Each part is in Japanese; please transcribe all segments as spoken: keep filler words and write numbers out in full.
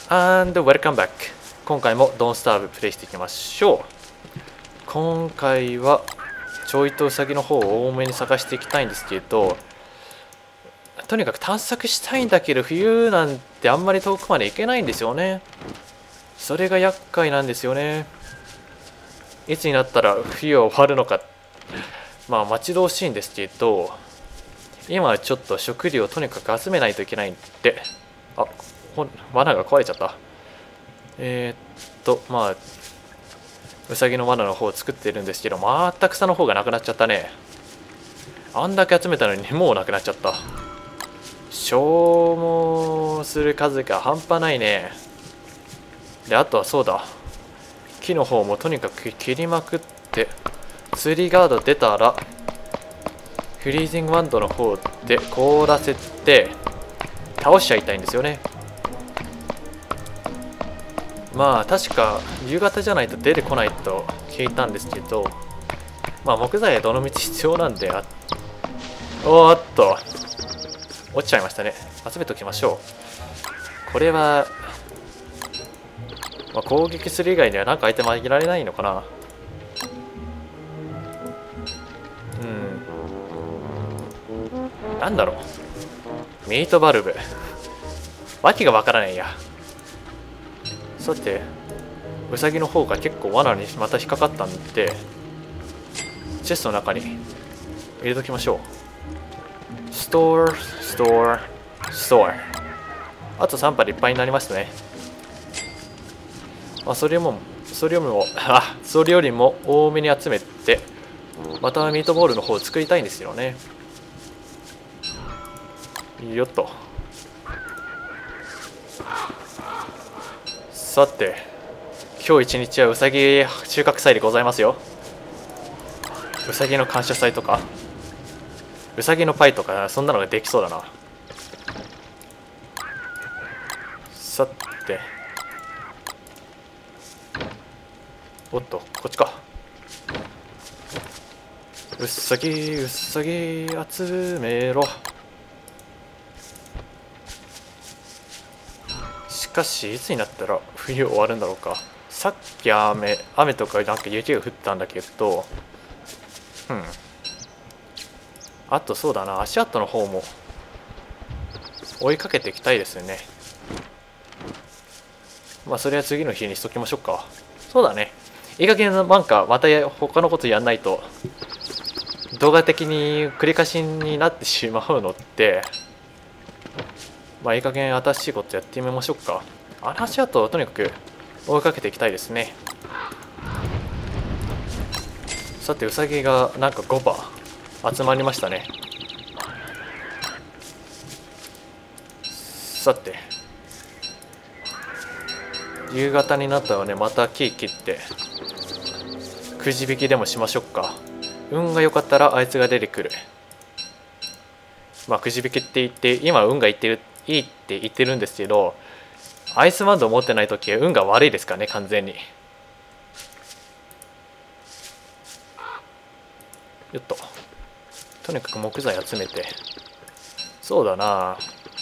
And welcome back. 今回もドンスターブプレイしていきましょう。今回はちょいとウサギの方を多めに探していきたいんですけど、とにかく探索したいんだけど冬なんてあんまり遠くまで行けないんですよね。それが厄介なんですよね。いつになったら冬は終わるのか、まあ待ち遠しいんですけど、今はちょっと食料をとにかく集めないといけないんで、あ、罠が壊れちゃった。えー、っとまあウサギの罠の方を作ってるんですけど、また草の方がなくなっちゃったね。あんだけ集めたのにもうなくなっちゃった。消耗する数が半端ないね。で、あとはそうだ、木の方もとにかく切りまくって、ツリーガード出たらフリージングワンドの方で凍らせて倒しちゃいたいんですよね。まあ確か夕方じゃないと出てこないと聞いたんですけど、まあ木材はどのみち必要なんで、あおーっと落ちちゃいましたね。集めておきましょう。これは、まあ、攻撃する以外には何かアイテムあげられないのかな。うんなんだろう、ミートバルブ、わけがわからないや。さてウサギの方が結構罠にまた引っかかったんで、チェストの中に入れときましょう。ストアストアストア、あとさんパでいっぱいになりましたね。まあ、それよりもそれよりもあそれよりも多めに集めて、またミートボールの方を作りたいんですよね。よっと。さて今日一日はウサギ収穫祭でございますよ。ウサギの感謝祭とかウサギのパイとか、そんなのができそうだな。さておっと、こっちか。うさぎうさぎ集めろ。しかしいつになったら冬終わるんだろうか。さっき雨雨とかなんか雪が降ったんだけど、うんあとそうだな、足跡の方も追いかけていきたいですよね。まあそれは次の日にしときましょうか。そうだね、いい加減なんかまた他のことやんないと動画的に繰り返しになってしまうので、まあいい加減新しいことやってみましょうか。あの足跡をとにかく追いかけていきたいですね。さてウサギがなんかごば集まりましたね。さて夕方になったのでまた木切ってくじ引きでもしましょうか。運が良かったらあいつが出てくる。まあくじ引きって言って今運がいってるいいって言ってるんですけど、アイスバンドを持ってない時は運が悪いですからね、完全に。よっと、とにかく木材集めて、そうだな、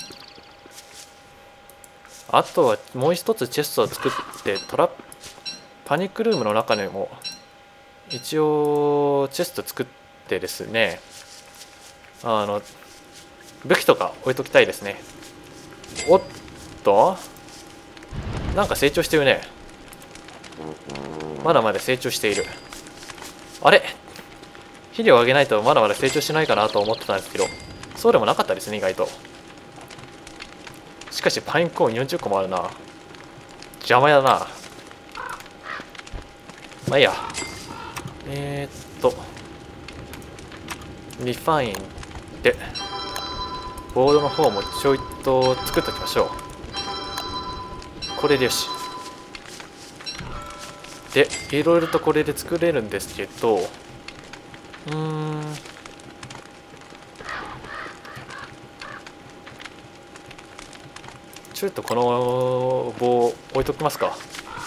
あとはもう一つチェストを作ってトラパニックルームの中にも一応チェスト作ってですね、あの武器とか置いときたいですね。おっと、なんか成長してるね。まだまだ成長している。あれ、肥料をあげないとまだまだ成長しないかなと思ってたんですけど、そうでもなかったですね、意外と。しかしパインコーンよんじゅっこもあるな。邪魔やな。まあいいや。えー、っとリファインでボードの方もちょいと作っておきましょう。これでよし。でいろいろとこれで作れるんですけど、うーんちょっとこの棒置いときますか。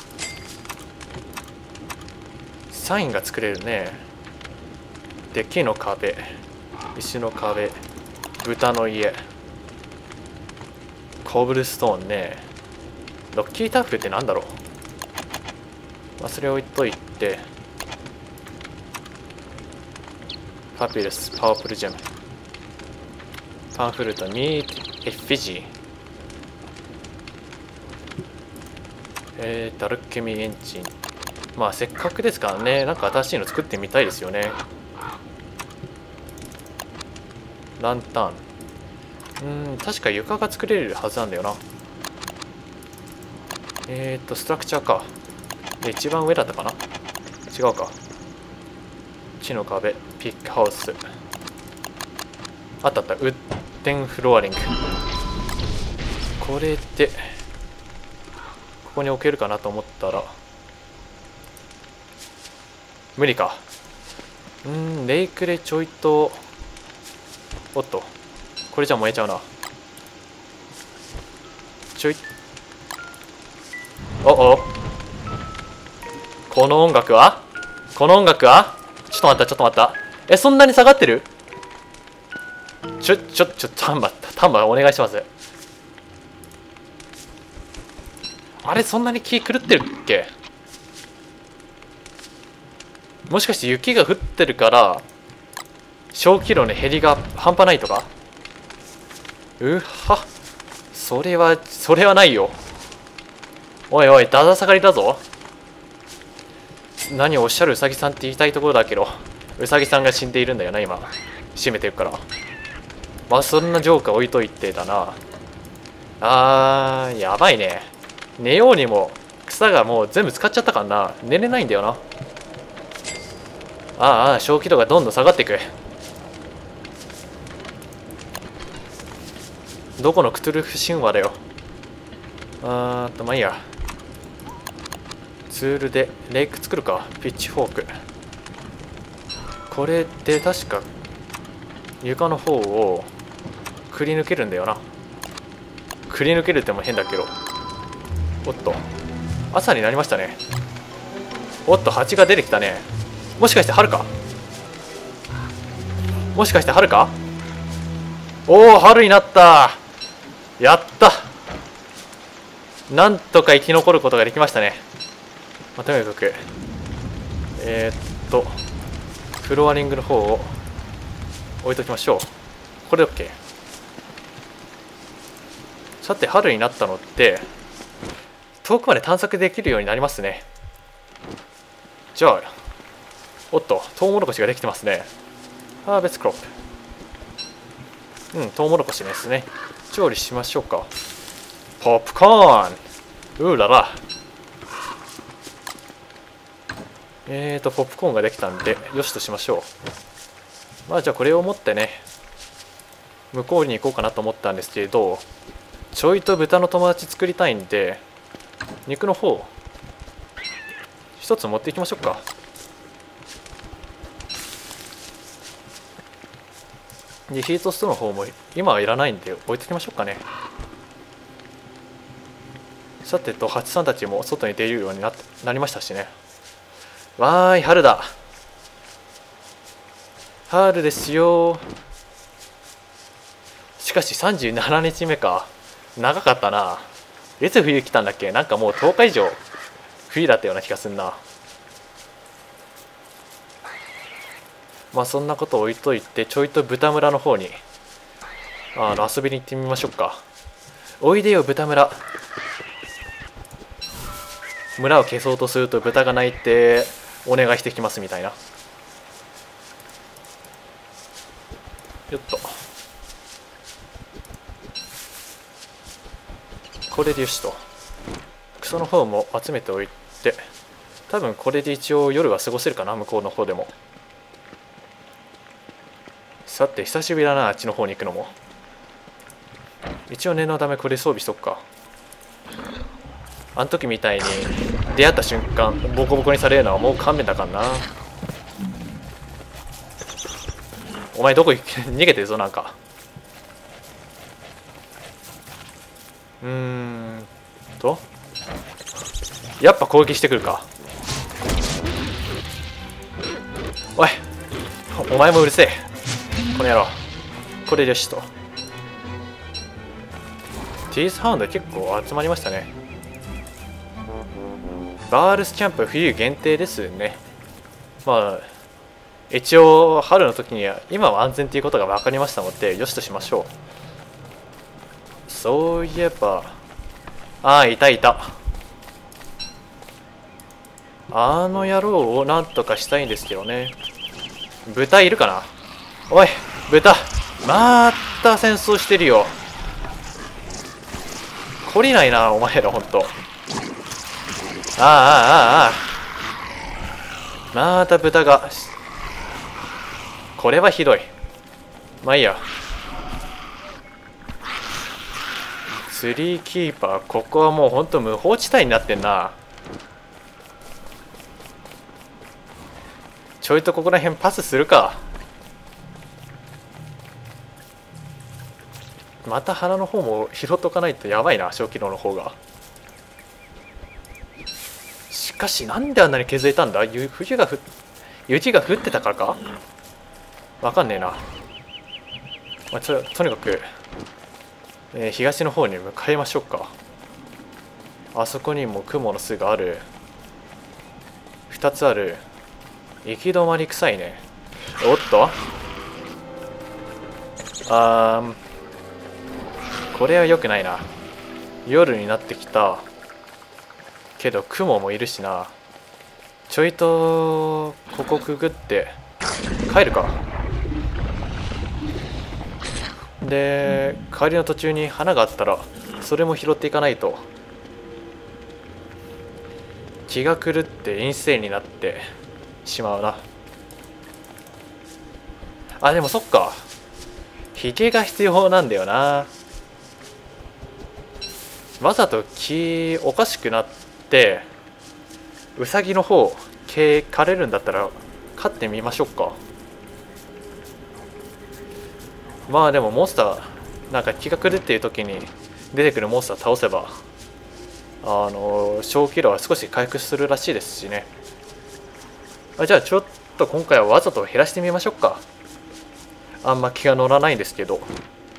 サインが作れるね。で木の壁、石の壁、豚の家、コブルストーンね。 ロッキータフってなんだろう。まあ、それ置いといて、パピルス、パワープルジェム、パンフルート、ミート、エフィジー、えーと、アルケミーエンジン。まあ、せっかくですからね、なんか新しいの作ってみたいですよね。ランタン。うーん、確か床が作れるはずなんだよな。えーと、ストラクチャーか。で、一番上だったかな。違うか。木の壁、ピックハウス。あったあった、ウッデンフロアリング。これで、ここに置けるかなと思ったら、無理か。うーん、レイクでちょいと、おっと、これじゃ燃えちゃうな。ちょい。おお。この音楽はこの音楽はちょっと待った、ちょっと待った。え、そんなに下がってる？ちょ、ちょ、ちょ、タンバ、タンバお願いします。あれ、そんなに気狂ってるっけ？もしかして雪が降ってるから、小気量の減りが半端ないとか？うっは。それは、それはないよ。おいおい、だだ下がりだぞ。何をおっしゃるウサギさんって言いたいところだけど、ウサギさんが死んでいるんだよな、今。閉めてるから。まあ、そんなジョーカー置いといてだな。あー、やばいね。寝ようにも、草がもう全部使っちゃったからな。寝れないんだよな。ああ、小気度がどんどん下がっていく。どこのクトゥルフ神話だよ。あーっと、まあいいや。ツールでレイク作るか。ピッチフォーク。これで確か床の方をくり抜けるんだよな。くり抜けるっても変だけど。おっと、朝になりましたね。おっと、蜂が出てきたね。もしかして春か？もしかして春か？おお、春になった。やった。なんとか生き残ることができましたね。まあ、とにかくえー、っとフロアリングの方を置いときましょう。これで OK。 さて、春になったのって遠くまで探索できるようになりますね。じゃあ、おっと、トウモロコシができてますね。ハーベストクロップ。うん、トウモロコシですね。調理しましょうか。ポップコーン。うーらら。えーと、ポップコーンができたんで、よしとしましょう。まあ、じゃあこれを持ってね、向こうに行こうかなと思ったんですけれど、ちょいと豚の友達作りたいんで、肉の方、一つ持っていきましょうか。で、ヒートストの方も今はいらないんで置いときましょうかね。さてと、ハチさんたちも外に出るようになってなりましたしね。わーい、春だ。春ですよ。しかしさんじゅうななにちめか。長かったな。いつ冬来たんだっけ？なんかもうとおか以上冬だったような気がすんな。まあそんなこと置いといて、ちょいと豚村の方にあの遊びに行ってみましょうか。おいでよ豚村。村を消そうとすると豚が鳴いてお願いしてきますみたいな。よっと、これでよしと。草の方も集めておいて、多分これで一応夜は過ごせるかな、向こうの方でも。さて、久しぶりだな、あっちの方に行くのも。一応念のためこれ装備しとくか。あの時みたいに出会った瞬間ボコボコにされるのはもう勘弁だからな。お前どこ行け逃げてるぞなんか。うーんとやっぱ攻撃してくるか。おい、お前もうるせえこの野郎。これでよしと。ティースハウンド結構集まりましたね。 バールスキャンプは冬限定ですね。まあ一応春の時には今は安全ということが分かりましたのでよしとしましょう。そういえば、ああいたいた、あの野郎をなんとかしたいんですけどね。豚いるかな。おい豚、また戦争してるよ。懲りないなお前らほんと。ああああああ、また豚が。これはひどい。まあいいや。ツリーキーパー、ここはもうほんと無法地帯になってんな。ちょいとここら辺パスするか。また花の方も拾っとかないとやばいな、小機能の方が。しかしなんであんなに削れたんだ。冬がふ雪が降ってたからかわかんねえな。まあ、と, とにかく、えー、東の方に向かいましょうか。あそこにも雲の巣がある。ふたつある。行き止まり臭いね。おっと、あーこれは良くないな。夜になってきたけど雲もいるしな。ちょいとここくぐって帰るか。で帰りの途中に花があったらそれも拾っていかないと。気が狂って陰性になってしまうな。あでもそっか、ヒゲが必要なんだよな。わざと気おかしくなってウサギの方毛枯れるんだったら飼ってみましょうか。まあでもモンスターなんか気が狂っている時に出てくるモンスター倒せばあの小気量は少し回復するらしいですしね。あじゃあちょっと今回はわざと減らしてみましょうか。あんま気が乗らないんですけど、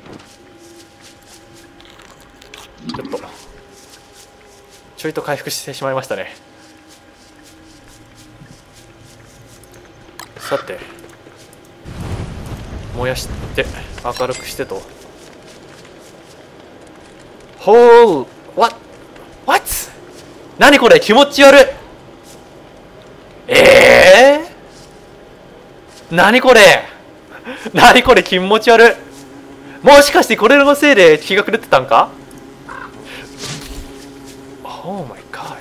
ちょっとちょいと回復してしまいましたね。さて燃やして明るくしてと。ほー What? What? 何これ気持ち悪い。ええー、何これ何これ気持ち悪い。もしかしてこれのせいで気が狂ってたんか。 Oh my god。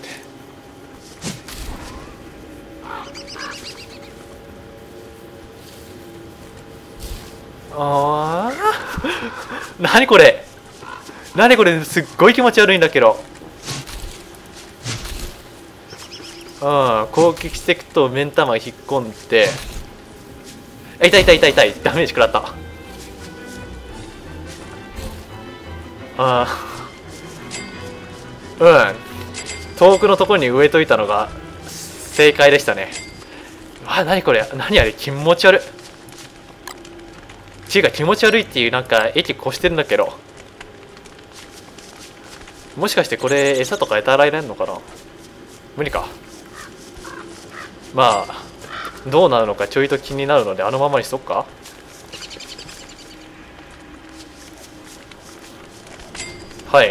あー何これ何これすっごい気持ち悪いんだけど。うん攻撃していくと目ん玉引っ込んで、あ痛い痛い痛い痛い、ダメージ食らった。あうん遠くのところに植えといたのが正解でしたね。あ何これ何あれ気持ち悪い。ちが気持ち悪いっていうなんか駅越してるんだけど、もしかしてこれ餌とか与えられるのかな。無理か。まあどうなるのかちょいと気になるのであのままにしとくか。はい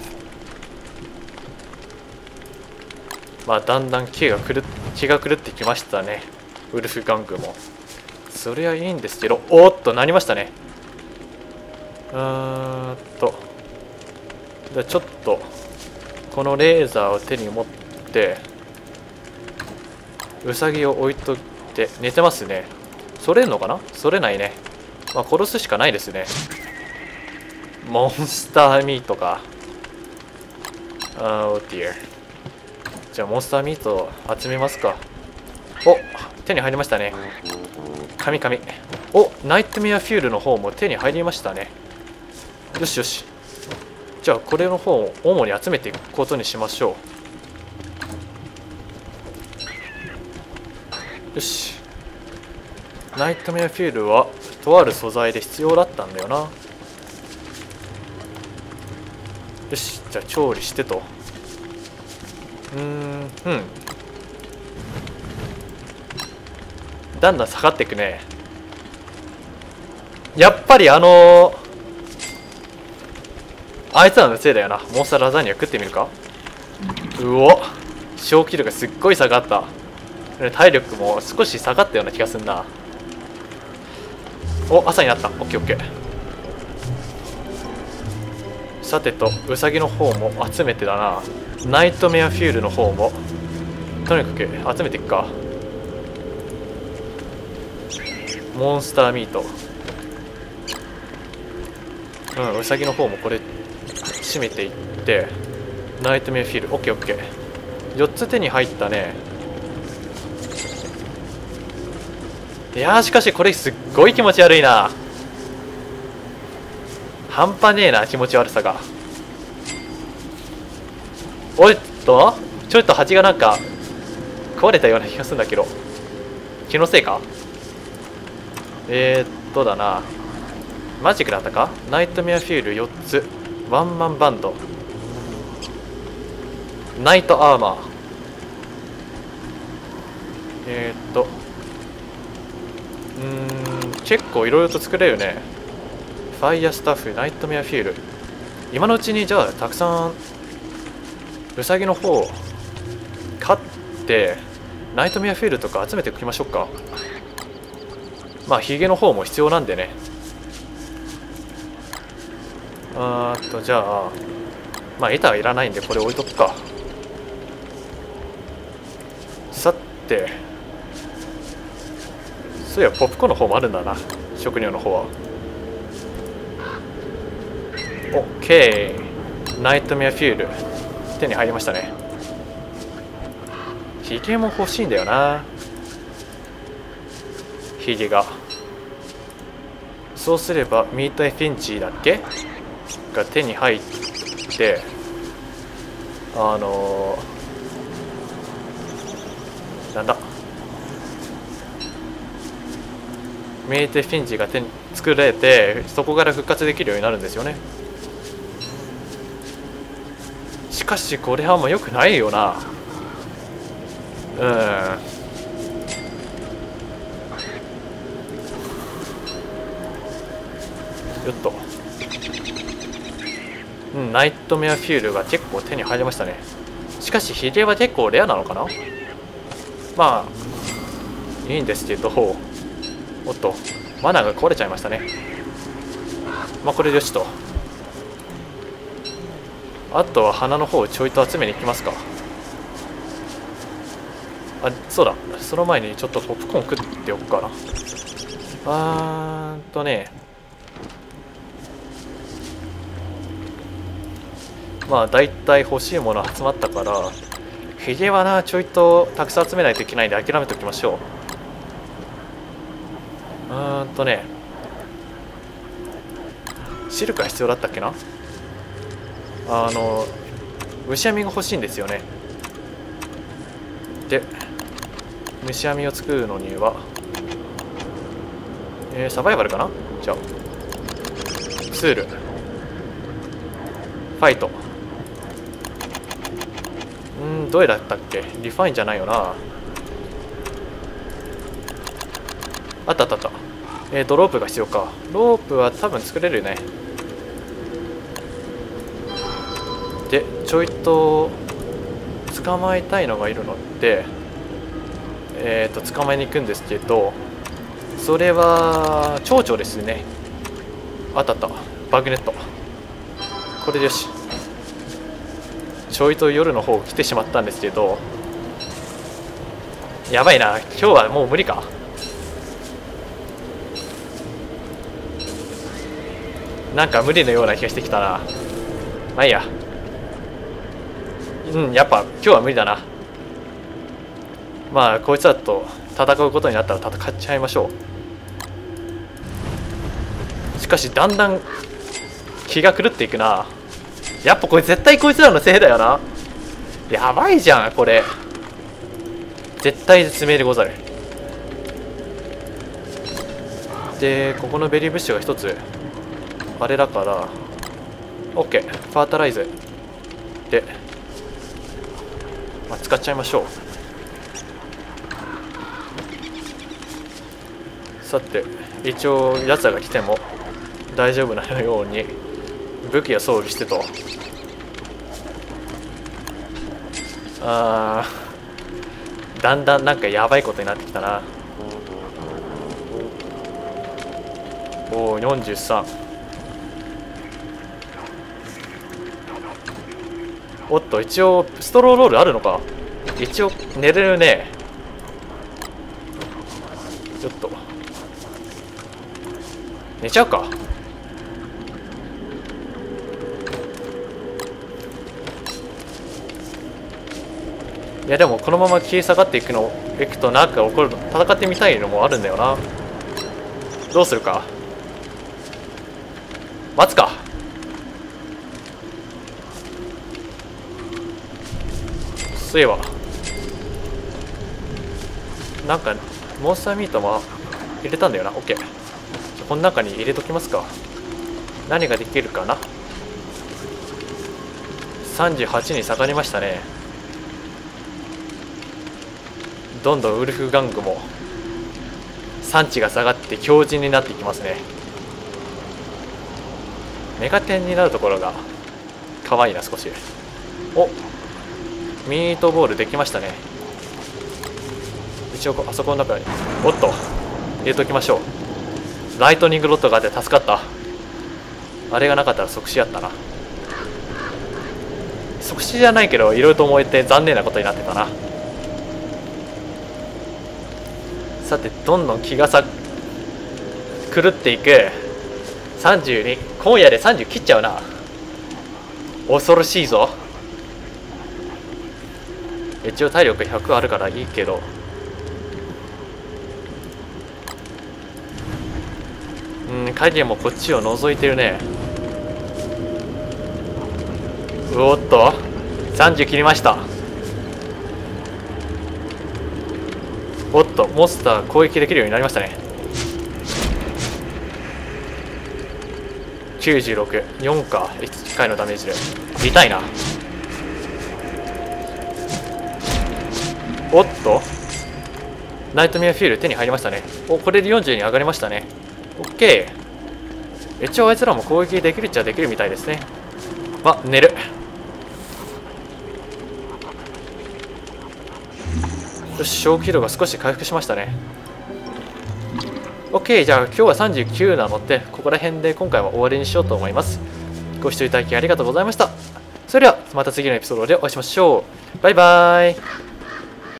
まあだんだん気が狂気が狂ってきましたね。ウルフガングもそれはいいんですけど、おーっとなりましたね。うーんとじゃあちょっとこのレーザーを手に持ってウサギを置いといて。寝てますね。それんのかな。それないね。まあ殺すしかないですね。モンスターミートか。あー Oh dear。 じゃあモンスターミートを集めますか。お手に入りましたね。神々。おナイトメアフュールの方も手に入りましたね。よしよし、じゃあこれの方を主に集めていくことにしましょう。よし、ナイトメアフュールはとある素材で必要だったんだよな。よしじゃあ調理してと。 ーんうんだんだん下がっていくね。やっぱりあのー、あいつらのせいだよな。モンスターラザニア食ってみるか。うお、消費力がすっごい下がった。体力も少し下がったような気がすんな。お、朝になった。オッケーオッケー。さてと、ウサギの方も集めてだな。ナイトメアフュールの方もとにかく集めていくか。モンスターミート、うんウサギの方もこれ締めていって、ナイトメアフィール、オッケーオッケー。よっつ手に入ったね。いやーしかしこれすっごい気持ち悪いな。半端ねえな、気持ち悪さが。おいっとちょっと蜂がなんか壊れたような気がするんだけど、気のせいか。えー、っとだな、マジックだったか。ナイトメアフィールよっつ、ワンマンバンド、ナイトアーマー、えー、っとうーん結構いろいろと作れるよね。ファイヤースタッフ、ナイトメアフィール、今のうちにじゃあたくさんウサギの方買ってナイトメアフィールとか集めておきましょうか。まあヒゲの方も必要なんでね。あーっとじゃあまあ板はいらないんでこれ置いとくか。さて、そういやポップコーンの方もあるんだな、食料の方は。オッケー、ナイトメアフュール手に入りましたね。ヒゲも欲しいんだよな、ヒゲが。そうすればミートエフィンチーだっけが手に入って、あのー、なんだミートエフィンチーが手に作れて、そこから復活できるようになるんですよね。しかしこれはもう良くないよな。うんよっと、うん、ナイトメアフュールが結構手に入りましたね。しかしヒゲは結構レアなのかな。まあいいんですけど、おっとマナーが壊れちゃいましたね。まあこれでよしと。あとは花の方をちょいと集めに行きますか。あ、そうだ、その前にちょっとポップコーン食っておくかな。あーんとね、まあ大体欲しいもの集まったから、ヒゲはなちょいとたくさん集めないといけないんで諦めておきましょう。うーんとね、シルクが必要だったっけな。あの虫網が欲しいんですよね。で虫網を作るのには、えー、サバイバルかな。じゃあツール、ファイト、うんどれだったっけ。リファインじゃないよな。あったあったあった。えーとロープが必要か。ロープは多分作れるよね。でちょいと捕まえたいのがいるので、えーと捕まえに行くんですけど、それは蝶々ですね。あったあった、バグネット、これでよし。ちょいと夜の方来てしまったんですけど、やばいな、今日はもう無理か。なんか無理のような気がしてきたな。まあいいや。うんやっぱ今日は無理だな。まあこいつらと戦うことになったら戦っちゃいましょう。しかしだんだん気が狂っていくな。やっぱこれ絶対こいつらのせいだよな。やばいじゃんこれ、絶対絶命でござる。でここのベリーブッシュが一つあれだから OK、 ファータライズでまあ、使っちゃいましょう。さて一応やつらが来ても大丈夫なように武器を装備してと。あー、だんだんなんかやばいことになってきたな。おお、よんじゅうさん。おっと、一応ストローロールあるのか。一応寝れるね。ちょっと寝ちゃうか。いやでもこのまま切り下がっていくのいくとなんか起こるの、戦ってみたいのもあるんだよな。どうするか。待つか。そういえばなんかモンスターミートも入れたんだよな。 OK、 この中に入れときますか。何ができるかな。さんじゅうはちに下がりましたね。どんどんウルフ玩具も産地が下がって強靭になっていきますね。メガテンになるところが可愛いな少し。お、ミートボールできましたね。一応あそこの中におっと入れときましょう。ライトニングロッドがあって助かった。あれがなかったら即死やったな。即死じゃないけどいろいろと燃えて残念なことになってたな。さてどんどん気がさ狂っていく。さんじゅうに、今夜でさんじゅう切っちゃうな。恐ろしいぞ。一応体力ひゃくあるからいいけど、うん、影もこっちを覗いてるね。うおっとさんじゅう切りました。おっとモンスター攻撃できるようになりましたね。きゅうじゅうろく、よんか。いっかいのダメージで痛いな。おっとナイトメアフィール手に入りましたね。お、これでよんじゅうに上がりましたね。 OK。 一応あいつらも攻撃できるっちゃできるみたいですね。あ、寝る。よし、小気度が少し回復しましたね。 OK、 じゃあ今日はさんじゅうきゅうなのでここら辺で今回は終わりにしようと思います。ご視聴いただきありがとうございました。それではまた次のエピソードでお会いしましょう。バイバーイ。